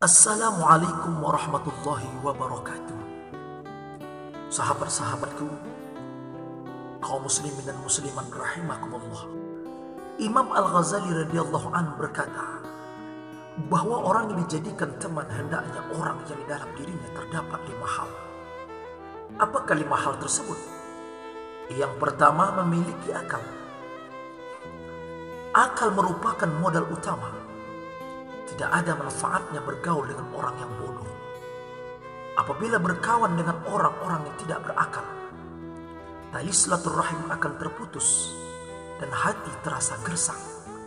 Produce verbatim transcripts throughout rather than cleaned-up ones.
Assalamualaikum warahmatullahi wabarakatuh. Sahabat-sahabatku, kaum muslimin dan musliman rahimakumullah. Imam Al-Ghazali radhiyallahu an berkata bahwa orang yang dijadikan teman hendaknya orang yang di dalam dirinya terdapat lima hal. Apakah lima hal tersebut? Yang pertama, memiliki akal. Akal merupakan modal utama. Tidak ada manfaatnya bergaul dengan orang yang bodoh. Apabila berkawan dengan orang-orang yang tidak berakal, tali silaturahim akan terputus dan hati terasa gersang.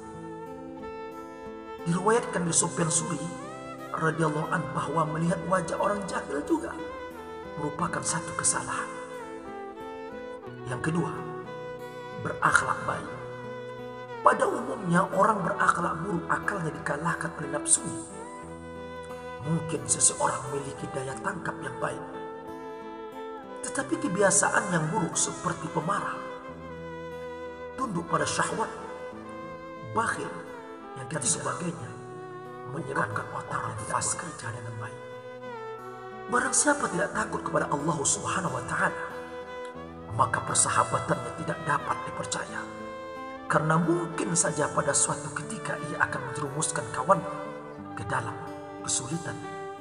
Diriwayatkan di Sufyan Suri radhiyallahu an bahwa melihat wajah orang jahil juga merupakan satu kesalahan. Yang kedua, berakhlak baik. Pada umumnya orang berakhlak buruk akalnya dikalahkan oleh nafsu. Mungkin seseorang memiliki daya tangkap yang baik, tetapi kebiasaan yang buruk seperti pemarah, tunduk pada syahwat, bakhil, yang dan sebagainya menyebabkan orang tidak bekerja dengan baik. Barang siapa tidak takut kepada Allah Subhanahu wa Ta'ala, maka persahabatannya tidak dapat dipercaya. Karena mungkin saja pada suatu ketika ia akan menjerumuskan kawan ke dalam kesulitan.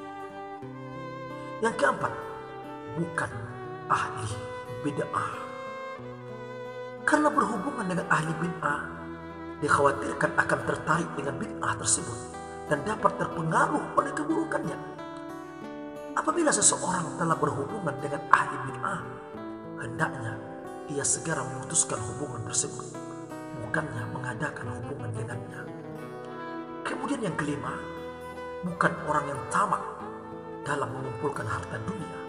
Yang keempat, bukan ahli bid'ah. Karena berhubungan dengan ahli bid'ah, dikhawatirkan akan tertarik dengan bid'ah tersebut dan dapat terpengaruh oleh keburukannya. Apabila seseorang telah berhubungan dengan ahli bid'ah, hendaknya ia segera memutuskan hubungan tersebut, bukannya mengadakan hubungan dengannya. Kemudian yang kelima, bukan orang yang tamak dalam mengumpulkan harta dunia.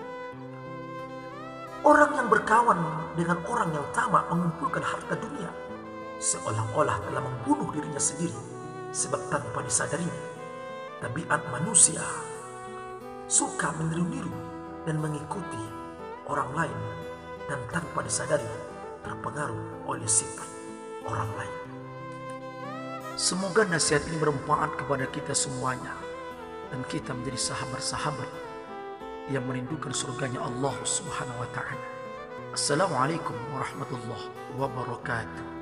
Orang yang berkawan dengan orang yang tamak mengumpulkan harta dunia seolah-olah telah membunuh dirinya sendiri, sebab tanpa disadarinya tabiat manusia suka meniru-niru dan mengikuti orang lain dan tanpa disadari terpengaruh oleh sifat orang lain. Semoga nasihat ini bermanfaat kepada kita semuanya dan kita menjadi sahabat-sahabat yang merindukan surganya Allah Subhanahu wa Ta'ala. Assalamualaikum warahmatullahi wabarakatuh.